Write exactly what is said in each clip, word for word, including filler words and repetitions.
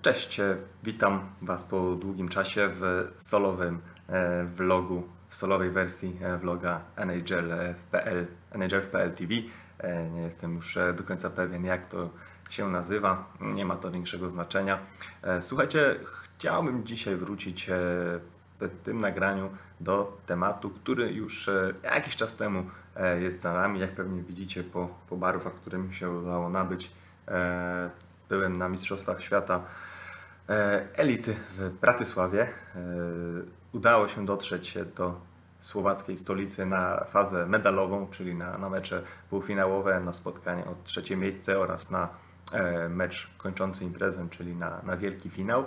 Cześć, e, witam Was po długim czasie w solowym e, vlogu, w solowej wersji e, vloga N H L w P L, N H L w P L T V. E, Nie jestem już e, do końca pewien, jak to się nazywa, nie ma to większego znaczenia. E, Słuchajcie, chciałbym dzisiaj wrócić e, w tym nagraniu do tematu, który już e, jakiś czas temu e, jest za nami. Jak pewnie widzicie po, po barwach, które mi się udało nabyć, e, byłem na Mistrzostwach Świata Elity w Bratysławie. Udało się dotrzeć do słowackiej stolicy na fazę medalową, czyli na, na mecze półfinałowe, na spotkanie o trzecie miejsce oraz na mecz kończący imprezę, czyli na, na wielki finał.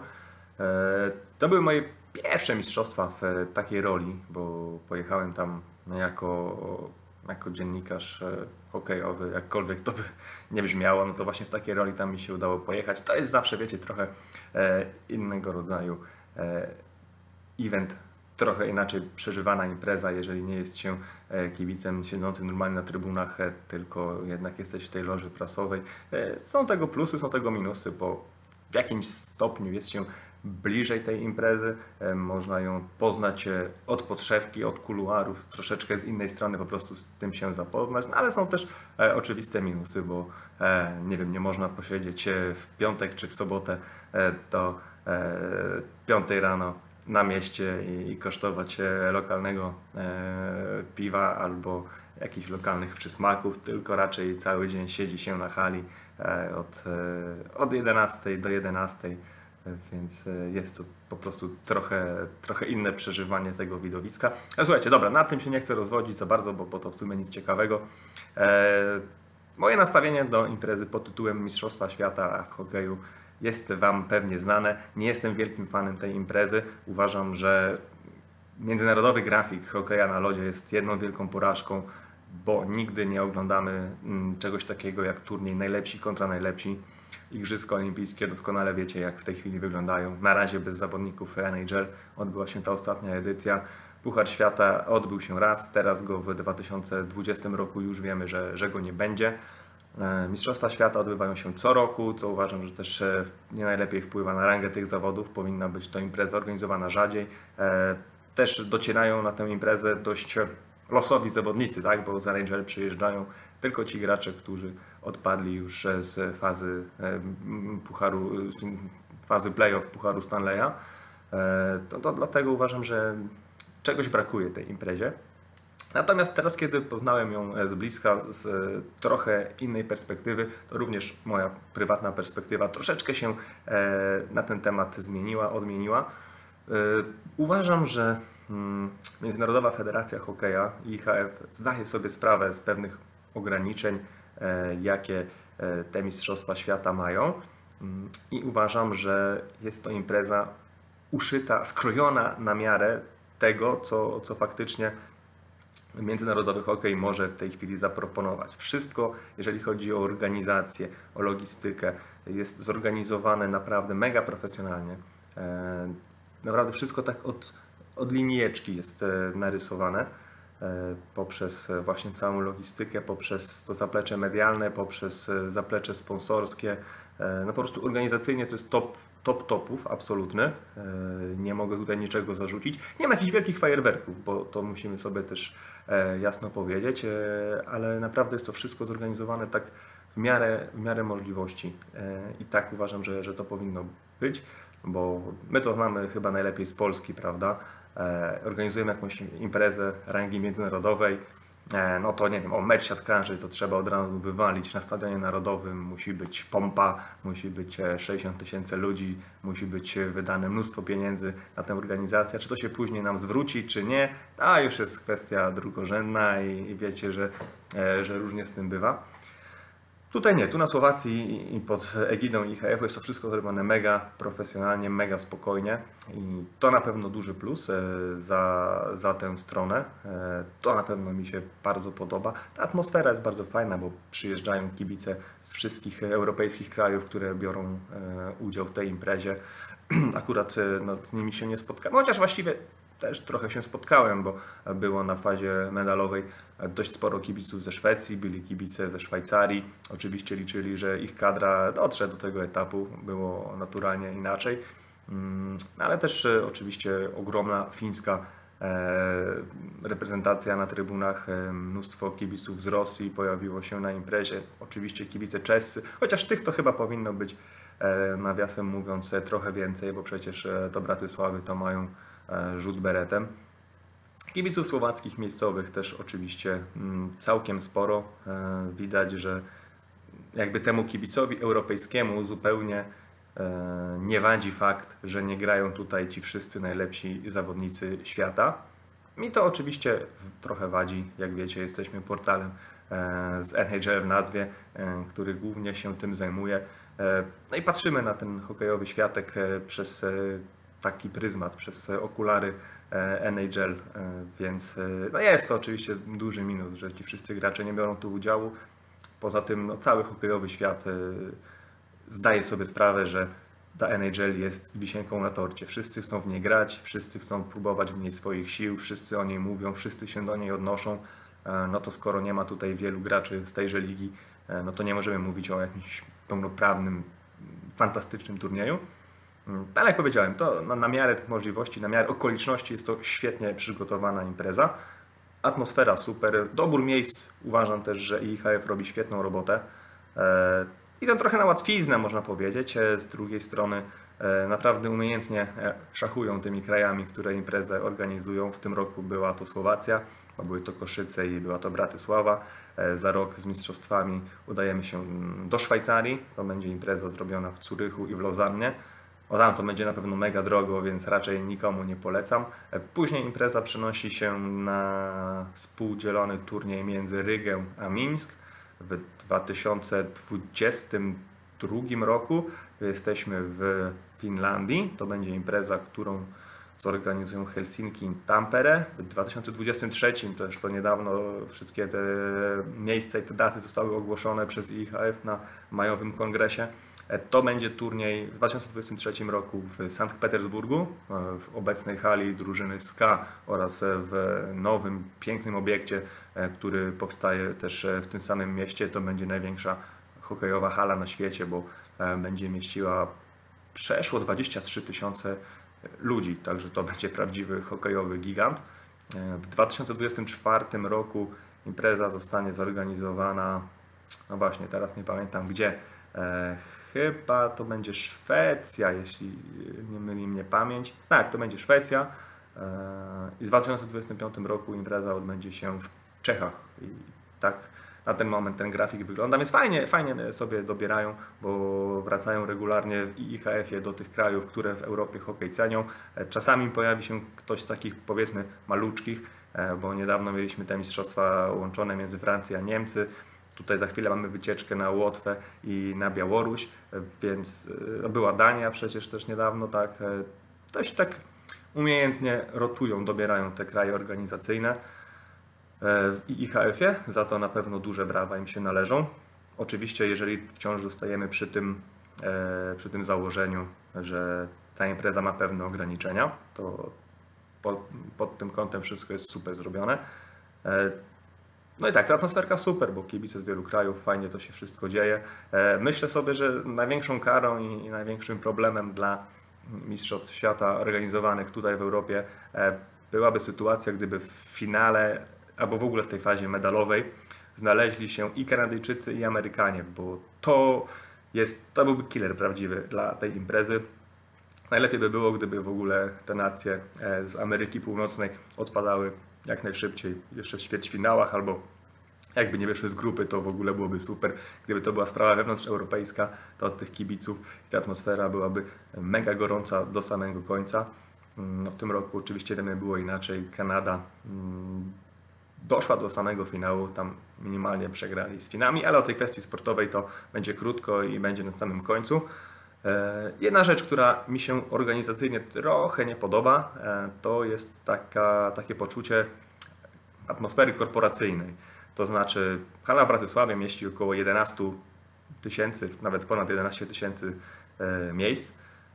To były moje pierwsze mistrzostwa w takiej roli, bo pojechałem tam jako, jako dziennikarz hokejowy, jakkolwiek to by nie brzmiało, no to właśnie w takiej roli tam mi się udało pojechać. To jest zawsze, wiecie, trochę e, innego rodzaju e, event, trochę inaczej przeżywana impreza, jeżeli nie jest się e, kibicem siedzącym normalnie na trybunach, e, tylko jednak jesteś w tej loży prasowej. E, są tego plusy, są tego minusy, bo w jakimś stopniu jest się bliżej tej imprezy, e, można ją poznać e, od podszewki, od kuluarów, troszeczkę z innej strony po prostu z tym się zapoznać, no, ale są też e, oczywiste minusy, bo e, nie wiem, nie można posiedzieć e, w piątek czy w sobotę e, do e, piątej rano na mieście i, i kosztować e, lokalnego e, piwa albo jakichś lokalnych przysmaków, tylko raczej cały dzień siedzi się na hali e, od, e, od jedenastej do jedenastej. Więc jest to po prostu trochę, trochę inne przeżywanie tego widowiska. Ale słuchajcie, dobra, nad tym się nie chcę rozwodzić za bardzo, bo, bo to w sumie nic ciekawego. E, moje nastawienie do imprezy pod tytułem Mistrzostwa Świata w hokeju jest Wam pewnie znane. Nie jestem wielkim fanem tej imprezy. Uważam, że międzynarodowy grafik hokeja na lodzie jest jedną wielką porażką, bo nigdy nie oglądamy czegoś takiego jak turniej najlepsi kontra najlepsi. Igrzyska olimpijskie doskonale wiecie, jak w tej chwili wyglądają. Na razie bez zawodników N H L odbyła się ta ostatnia edycja. Puchar Świata odbył się raz, teraz go w dwa tysiące dwudziestym roku już wiemy, że, że go nie będzie. Mistrzostwa Świata odbywają się co roku, co uważam, że też nie najlepiej wpływa na rangę tych zawodów. Powinna być to impreza organizowana rzadziej. Też docierają na tę imprezę dość losowi zawodnicy, tak? Bo z N H L przyjeżdżają tylko ci gracze, którzy odpadli już z fazy pucharu, fazy playoff Pucharu Stanleya. To, to dlatego uważam, że czegoś brakuje tej imprezie. Natomiast teraz, kiedy poznałem ją z bliska, z trochę innej perspektywy, to również moja prywatna perspektywa troszeczkę się na ten temat zmieniła, odmieniła. Uważam, że Międzynarodowa Federacja Hokeja, I H F, zdaje sobie sprawę z pewnych ograniczeń, jakie te Mistrzostwa Świata mają, i uważam, że jest to impreza uszyta, skrojona na miarę tego, co, co faktycznie międzynarodowy hokej może w tej chwili zaproponować. Wszystko, jeżeli chodzi o organizację, o logistykę, jest zorganizowane naprawdę mega profesjonalnie. Naprawdę wszystko tak od, od linijeczki jest narysowane poprzez właśnie całą logistykę, poprzez to zaplecze medialne, poprzez zaplecze sponsorskie. No po prostu organizacyjnie to jest top, top topów, absolutny. Nie mogę tutaj niczego zarzucić. Nie ma jakichś wielkich fajerwerków, bo to musimy sobie też jasno powiedzieć, ale naprawdę jest to wszystko zorganizowane tak w miarę, w miarę możliwości. I tak uważam, że, że to powinno być, bo my to znamy chyba najlepiej z Polski, prawda? Organizujemy jakąś imprezę rangi międzynarodowej, no to nie wiem, o mecz siatkarzy to trzeba od razu wywalić na Stadionie Narodowym, musi być pompa, musi być sześćdziesiąt tysięcy ludzi, musi być wydane mnóstwo pieniędzy na tę organizację. Czy to się później nam zwróci, czy nie, a już jest kwestia drugorzędna i wiecie, że, że różnie z tym bywa. Tutaj nie, tu na Słowacji i pod egidą I H F jest to wszystko zrobione mega profesjonalnie, mega spokojnie i to na pewno duży plus za, za tę stronę. To na pewno mi się bardzo podoba. Ta atmosfera jest bardzo fajna, bo przyjeżdżają kibice z wszystkich europejskich krajów, które biorą udział w tej imprezie. Akurat no, z nimi się nie spotkałem, chociaż właściwie też trochę się spotkałem, bo było na fazie medalowej dość sporo kibiców ze Szwecji, byli kibice ze Szwajcarii. Oczywiście liczyli, że ich kadra dotrze do tego etapu, było naturalnie inaczej. Ale też oczywiście ogromna fińska reprezentacja na trybunach, mnóstwo kibiców z Rosji pojawiło się na imprezie, oczywiście kibice czescy, chociaż tych to chyba powinno być, nawiasem mówiąc, trochę więcej, bo przecież to Bratysławy to mają rzut beretem. Kibiców słowackich miejscowych też oczywiście całkiem sporo. Widać, że jakby temu kibicowi europejskiemu zupełnie nie wadzi fakt, że nie grają tutaj ci wszyscy najlepsi zawodnicy świata. Mi to oczywiście trochę wadzi, jak wiecie, jesteśmy portalem z N H L w nazwie, który głównie się tym zajmuje. No i patrzymy na ten hokejowy światek przez taki pryzmat, przez okulary N H L, więc no jest to oczywiście duży minus, że ci wszyscy gracze nie biorą tu udziału. Poza tym no, cały hokejowy świat zdaje sobie sprawę, że ta N H L jest wisienką na torcie. Wszyscy chcą w niej grać, wszyscy chcą próbować w niej swoich sił, wszyscy o niej mówią, wszyscy się do niej odnoszą. No to skoro nie ma tutaj wielu graczy z tejże ligi, no to nie możemy mówić o jakimś pełnoprawnym, fantastycznym turnieju. Ale jak powiedziałem, to na, na miarę tych możliwości, na miarę okoliczności jest to świetnie przygotowana impreza. Atmosfera super, dobór miejsc, uważam też, że I H F robi świetną robotę. I to trochę na łatwiznę, można powiedzieć. Z drugiej strony naprawdę umiejętnie szachują tymi krajami, które imprezę organizują. W tym roku była to Słowacja, były to Koszyce i była to Bratysława. Za rok z mistrzostwami udajemy się do Szwajcarii. To będzie impreza zrobiona w Zurychu i w Lozannie. O tam to będzie na pewno mega drogo, więc raczej nikomu nie polecam. Później impreza przenosi się na współdzielony turniej między Rygę a Mińsk. W dwa tysiące dwudziestym drugim roku jesteśmy w Finlandii. To będzie impreza, którą zorganizują Helsinki i Tampere. W dwa tysiące dwudziestym trzecim, też to niedawno, wszystkie te miejsca i te daty zostały ogłoszone przez I H F na majowym kongresie. To będzie turniej w dwa tysiące dwudziestym trzecim roku w Sankt Petersburgu, w obecnej hali drużyny S K A oraz w nowym, pięknym obiekcie, który powstaje też w tym samym mieście. To będzie największa hokejowa hala na świecie, bo będzie mieściła przeszło dwadzieścia trzy tysiące ludzi, także to będzie prawdziwy hokejowy gigant. W dwa tysiące dwudziestym czwartym roku impreza zostanie zorganizowana, no właśnie, teraz nie pamiętam gdzie, chyba to będzie Szwecja, jeśli nie myli mnie pamięć. Tak, to będzie Szwecja. I w dwa tysiące dwudziestym piątym roku impreza odbędzie się w Czechach. I tak na ten moment ten grafik wygląda, więc fajnie, fajnie sobie dobierają, bo wracają regularnie w I H F-ie do tych krajów, które w Europie hokej cenią. Czasami pojawi się ktoś z takich, powiedzmy, maluczkich, bo niedawno mieliśmy te mistrzostwa łączone między Francją a Niemcy. Tutaj za chwilę mamy wycieczkę na Łotwę i na Białoruś, więc była Dania przecież też niedawno, tak. Dość tak umiejętnie rotują, dobierają te kraje organizacyjne w I H F-ie, za to na pewno duże brawa im się należą. Oczywiście, jeżeli wciąż zostajemy przy tym, przy tym założeniu, że ta impreza ma pewne ograniczenia, to pod, pod tym kątem wszystko jest super zrobione. No i tak, ta atmosferka super, bo kibice z wielu krajów, fajnie to się wszystko dzieje. Myślę sobie, że największą karą i największym problemem dla mistrzostw świata organizowanych tutaj w Europie byłaby sytuacja, gdyby w finale albo w ogóle w tej fazie medalowej znaleźli się i Kanadyjczycy, i Amerykanie, bo to jest, to byłby killer prawdziwy dla tej imprezy. Najlepiej by było, gdyby w ogóle te nacje z Ameryki Północnej odpadały jak najszybciej, jeszcze w ćwierćfinałach, albo jakby nie wyszły z grupy, to w ogóle byłoby super. Gdyby to była sprawa wewnątrzeuropejska, to od tych kibiców ta atmosfera byłaby mega gorąca do samego końca. No, w tym roku oczywiście wiemy, było inaczej. Kanada doszła do samego finału, tam minimalnie przegrali z Finami, ale o tej kwestii sportowej to będzie krótko i będzie na samym końcu. Jedna rzecz, która mi się organizacyjnie trochę nie podoba, to jest taka, takie poczucie atmosfery korporacyjnej. To znaczy, hala w Bratysławie mieści około jedenaście tysięcy, nawet ponad jedenaście tysięcy miejsc.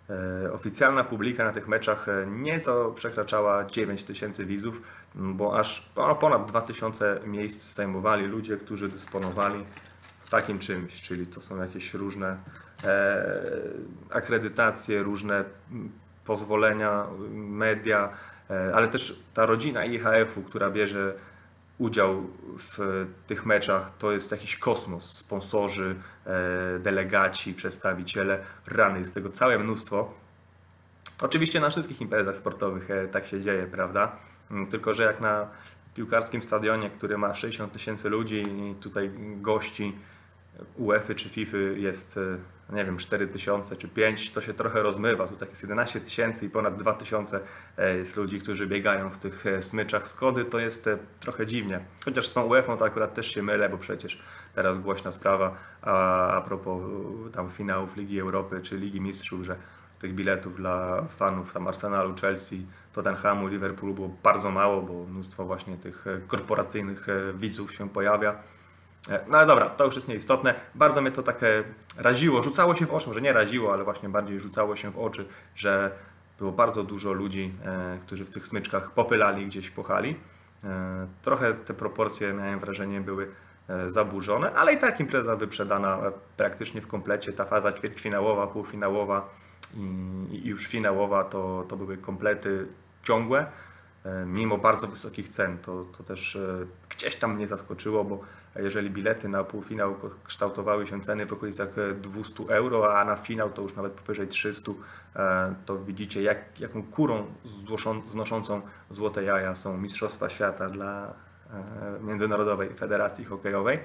Oficjalna publika na tych meczach nieco przekraczała dziewięć tysięcy widzów, bo aż ponad dwa tysiące miejsc zajmowali ludzie, którzy dysponowali takim czymś, czyli to są jakieś różne e, akredytacje, różne pozwolenia, media, e, ale też ta rodzina I H F-u, która bierze udział w tych meczach, to jest jakiś kosmos. Sponsorzy, e, delegaci, przedstawiciele, rany, jest tego całe mnóstwo. Oczywiście na wszystkich imprezach sportowych e, tak się dzieje, prawda? Tylko że jak na piłkarskim stadionie, który ma sześćdziesiąt tysięcy ludzi i tutaj gości UEFA czy FIFA jest, nie wiem, cztery tysiące czy pięć, to się trochę rozmywa. Tutaj jest jedenaście tysięcy i ponad dwa tysiące jest ludzi, którzy biegają w tych smyczach Skody, to jest trochę dziwnie. Chociaż z tą UEFA to akurat też się mylę, bo przecież teraz głośna sprawa a, a propos tam finałów Ligi Europy czy Ligi Mistrzów, że tych biletów dla fanów tam Arsenalu, Chelsea, Tottenhamu, Liverpoolu było bardzo mało, bo mnóstwo właśnie tych korporacyjnych widzów się pojawia. No ale dobra, to już jest nieistotne. Bardzo mnie to takie raziło, rzucało się w oczy, może nie raziło, ale właśnie bardziej rzucało się w oczy, że było bardzo dużo ludzi, e, którzy w tych smyczkach popylali, gdzieś pochali. E, trochę te proporcje, miałem wrażenie, były e, zaburzone, ale i tak impreza wyprzedana e, praktycznie w komplecie. Ta faza ćwierćfinałowa, półfinałowa i, i już finałowa to, to były komplety ciągłe. Mimo bardzo wysokich cen, to, to też gdzieś tam mnie zaskoczyło, bo jeżeli bilety na półfinał kształtowały się ceny w okolicach dwieście euro, a na finał to już nawet powyżej trzysta, to widzicie, jak, jaką kurą znoszącą złote jaja są Mistrzostwa Świata dla Międzynarodowej Federacji Hokejowej.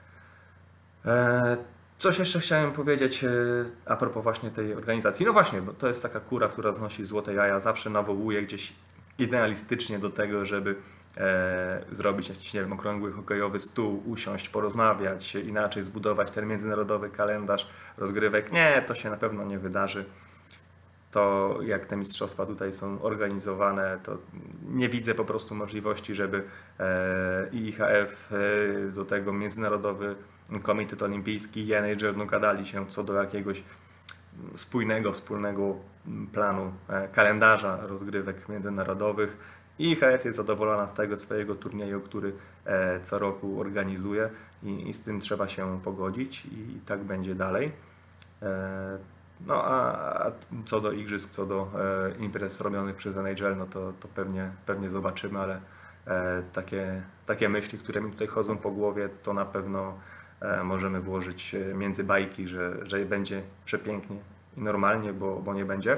Coś jeszcze chciałem powiedzieć a propos właśnie tej organizacji. No właśnie, bo to jest taka kura, która znosi złote jaja, zawsze nawołuje gdzieś idealistycznie do tego, żeby e, zrobić jakiś, nie wiem, okrągły hokejowy stół, usiąść, porozmawiać, inaczej zbudować ten międzynarodowy kalendarz rozgrywek. Nie, to się na pewno nie wydarzy. To jak te mistrzostwa tutaj są organizowane, to nie widzę po prostu możliwości, żeby e, I H F, e, do tego Międzynarodowy Komitet Olimpijski i N H L dogadali się co do jakiegoś spójnego, wspólnego planu, kalendarza rozgrywek międzynarodowych. I H F jest zadowolona z tego swojego turnieju, który co roku organizuje i, i z tym trzeba się pogodzić i tak będzie dalej. No a, a co do igrzysk, co do imprez robionych przez N H L, no to, to pewnie, pewnie zobaczymy, ale takie, takie myśli, które mi tutaj chodzą po głowie, to na pewno możemy włożyć między bajki, że, że będzie przepięknie i normalnie, bo, bo nie będzie.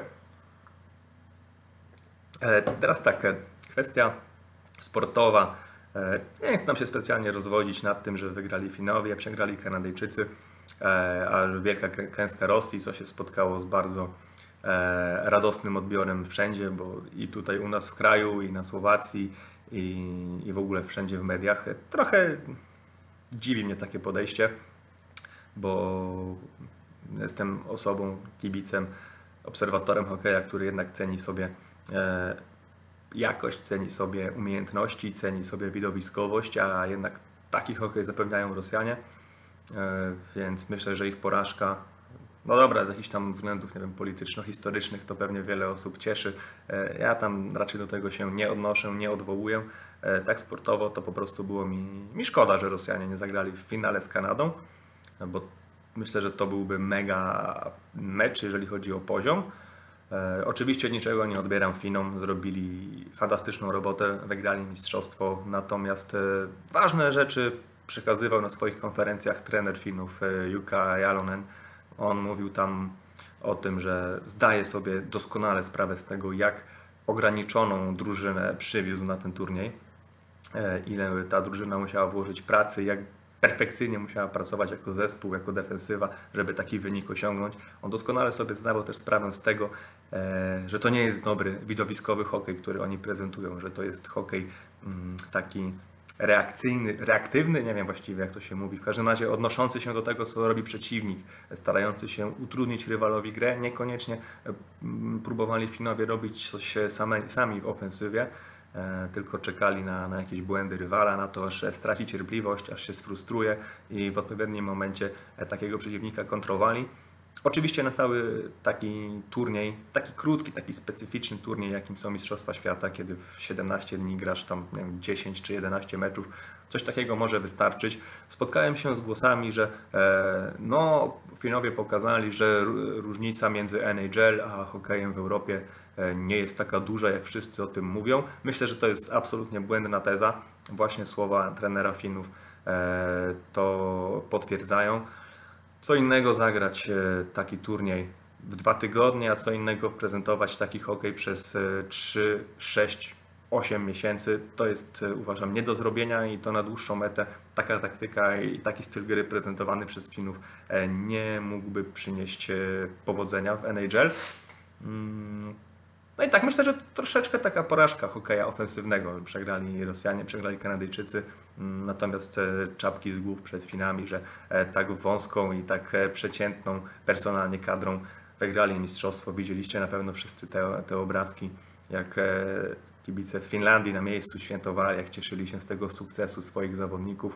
Teraz tak, kwestia sportowa. Nie chcę tam się specjalnie rozwodzić nad tym, że wygrali Finowie, przegrali Kanadyjczycy, a wielka klęska Rosji, co się spotkało z bardzo radosnym odbiorem wszędzie, bo i tutaj u nas w kraju, i na Słowacji, i, i w ogóle wszędzie w mediach. Trochę dziwi mnie takie podejście, bo jestem osobą, kibicem, obserwatorem hokeja, który jednak ceni sobie e, jakość, ceni sobie umiejętności, ceni sobie widowiskowość, a jednak taki hokej zapewniają Rosjanie, e, więc myślę, że ich porażka, no dobra, z jakichś tam względów, nie wiem, polityczno-historycznych, to pewnie wiele osób cieszy. E, ja tam raczej do tego się nie odnoszę, nie odwołuję. E, tak sportowo to po prostu było mi, mi szkoda, że Rosjanie nie zagrali w finale z Kanadą, bo myślę, że to byłby mega mecz, jeżeli chodzi o poziom. E, oczywiście niczego nie odbieram Finom, zrobili fantastyczną robotę, wygrali mistrzostwo, natomiast e, ważne rzeczy przekazywał na swoich konferencjach trener Finów e, Jukka Jalonen. On mówił tam o tym, że zdaje sobie doskonale sprawę z tego, jak ograniczoną drużynę przywiózł na ten turniej, e, ile ta drużyna musiała włożyć pracy, jak perfekcyjnie musiała pracować jako zespół, jako defensywa, żeby taki wynik osiągnąć. On doskonale sobie zdawał też sprawę z tego, że to nie jest dobry, widowiskowy hokej, który oni prezentują, że to jest hokej taki reakcyjny, reaktywny, nie wiem właściwie jak to się mówi, w każdym razie odnoszący się do tego, co robi przeciwnik, starający się utrudnić rywalowi grę, niekoniecznie próbowali Finowie robić coś same, sami w ofensywie, tylko czekali na, na jakieś błędy rywala, na to, aż straci cierpliwość, aż się sfrustruje i w odpowiednim momencie takiego przeciwnika kontrowali. Oczywiście na cały taki turniej, taki krótki, taki specyficzny turniej, jakim są Mistrzostwa Świata, kiedy w siedemnaście dni grasz tam, nie wiem, dziesięć czy jedenaście meczów, coś takiego może wystarczyć. Spotkałem się z głosami, że e, no, Finowie pokazali, że różnica między N H L a hokejem w Europie e, nie jest taka duża, jak wszyscy o tym mówią. Myślę, że to jest absolutnie błędna teza. Właśnie słowa trenera Finów e, to potwierdzają. Co innego zagrać taki turniej w dwa tygodnie, a co innego prezentować taki hokej przez trzy, sześć, osiem miesięcy. To jest, uważam, nie do zrobienia i to na dłuższą metę taka taktyka i taki styl gry prezentowany przez Finów nie mógłby przynieść powodzenia w N H L. No i tak myślę, że to troszeczkę taka porażka hokeja ofensywnego. Przegrali Rosjanie, przegrali Kanadyjczycy, natomiast czapki z głów przed Finami, że tak wąską i tak przeciętną personalnie kadrą wygrali mistrzostwo. Widzieliście na pewno wszyscy te, te obrazki, jak kibice w Finlandii na miejscu świętowali, jak cieszyli się z tego sukcesu swoich zawodników.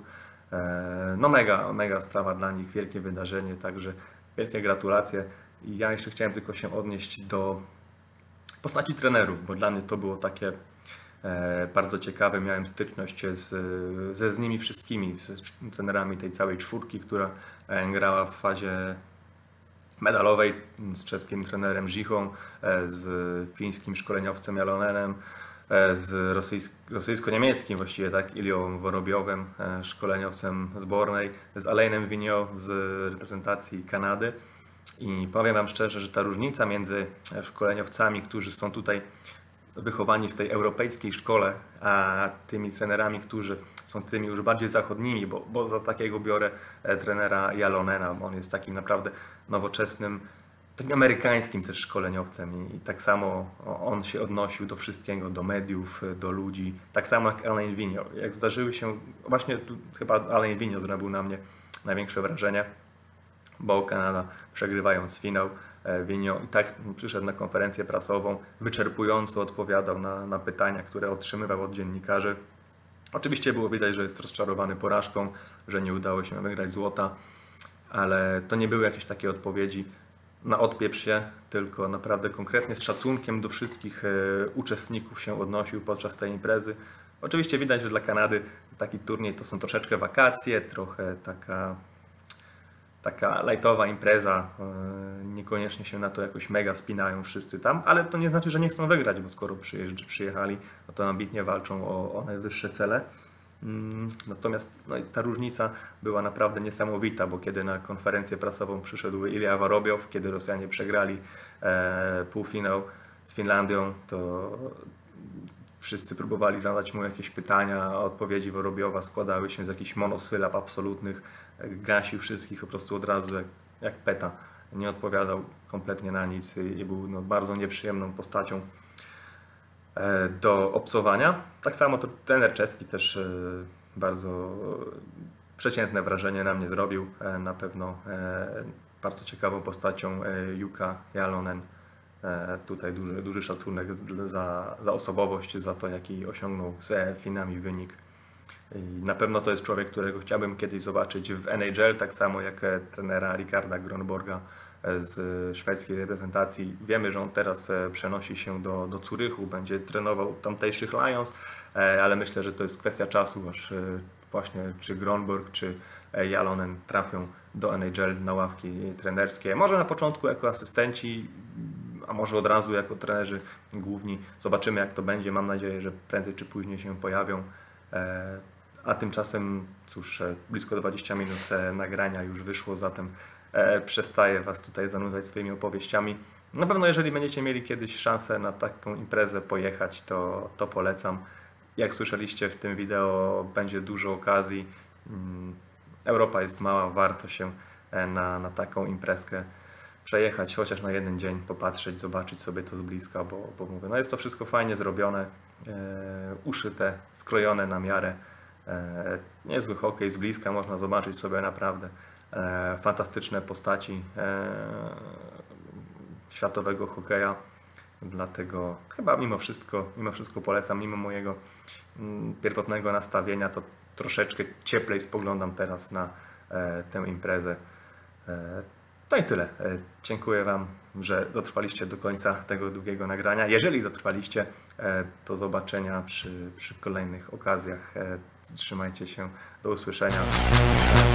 No mega, mega sprawa dla nich, wielkie wydarzenie, także wielkie gratulacje. I ja jeszcze chciałem tylko się odnieść do postaci trenerów, bo dla mnie to było takie e, bardzo ciekawe. Miałem styczność z, ze z nimi wszystkimi, z trenerami tej całej czwórki, która e, grała w fazie medalowej, z czeskim trenerem Zichą, e, z fińskim szkoleniowcem Jalonenem, e, z rosyjsk, rosyjsko-niemieckim właściwie, tak, Ilią Worobiowem, e, szkoleniowcem zbornej, z Alainem Vigneault z reprezentacji Kanady. I powiem Wam szczerze, że ta różnica między szkoleniowcami, którzy są tutaj wychowani w tej europejskiej szkole, a tymi trenerami, którzy są tymi już bardziej zachodnimi, bo, bo za takiego biorę trenera Jalonena, on jest takim naprawdę nowoczesnym, takim amerykańskim też szkoleniowcem i, i tak samo on się odnosił do wszystkiego, do mediów, do ludzi, tak samo jak Alain Vigneault. Jak zdarzyły się, właśnie tu chyba Alain Vigneault zrobił na mnie największe wrażenie, bo Kanada, przegrywając finał, Vigneault i tak przyszedł na konferencję prasową, wyczerpująco odpowiadał na, na pytania, które otrzymywał od dziennikarzy. Oczywiście było widać, że jest rozczarowany porażką, że nie udało się wygrać złota, ale to nie były jakieś takie odpowiedzi na odpieprz się, tylko naprawdę konkretnie z szacunkiem do wszystkich uczestników się odnosił podczas tej imprezy. Oczywiście widać, że dla Kanady taki turniej to są troszeczkę wakacje, trochę taka taka lightowa impreza, niekoniecznie się na to jakoś mega spinają wszyscy tam, ale to nie znaczy, że nie chcą wygrać, bo skoro przyjechali, no to ambitnie walczą o, o najwyższe cele. Natomiast no, ta różnica była naprawdę niesamowita, bo kiedy na konferencję prasową przyszedł Ilja Worobiow, kiedy Rosjanie przegrali e, półfinał z Finlandią, to wszyscy próbowali zadać mu jakieś pytania, a odpowiedzi Worobiowa składały się z jakichś monosylab absolutnych. Gasił wszystkich po prostu od razu jak, jak peta. Nie odpowiadał kompletnie na nic i był no, bardzo nieprzyjemną postacią e, do obcowania. Tak samo to trener czeski też e, bardzo przeciętne wrażenie na mnie zrobił. E, na pewno e, bardzo ciekawą postacią e, Jukka Jalonen. E, tutaj duży, duży szacunek za, za osobowość, za to, jaki osiągnął z Finami wynik. I na pewno to jest człowiek, którego chciałbym kiedyś zobaczyć w N H L, tak samo jak trenera Ricarda Gronborga z szwedzkiej reprezentacji. Wiemy, że on teraz przenosi się do, do Zurychu, będzie trenował tamtejszych Lions, ale myślę, że to jest kwestia czasu, aż właśnie czy Gronborg, czy Jalonen trafią do N H L na ławki trenerskie. Może na początku jako asystenci, a może od razu jako trenerzy główni. Zobaczymy, jak to będzie. Mam nadzieję, że prędzej czy później się pojawią. A tymczasem, cóż, blisko dwadzieścia minut nagrania już wyszło, zatem przestaję Was tutaj zanudzać swoimi opowieściami. Na pewno, jeżeli będziecie mieli kiedyś szansę na taką imprezę pojechać, to, to polecam. Jak słyszeliście w tym wideo, będzie dużo okazji. Europa jest mała, warto się na, na taką imprezkę przejechać, chociaż na jeden dzień, popatrzeć, zobaczyć sobie to z bliska, bo, bo mówię, no jest to wszystko fajnie zrobione, e, uszyte, skrojone na miarę. E, niezły hokej z bliska, można zobaczyć sobie naprawdę e, fantastyczne postaci e, światowego hokeja. Dlatego chyba mimo wszystko, mimo wszystko polecam, mimo mojego m, pierwotnego nastawienia, to troszeczkę cieplej spoglądam teraz na e, tę imprezę. E, No i tyle. E, Dziękuję Wam, że dotrwaliście do końca tego długiego nagrania. Jeżeli dotrwaliście, e, do zobaczenia przy, przy kolejnych okazjach. E, Trzymajcie się. Do usłyszenia.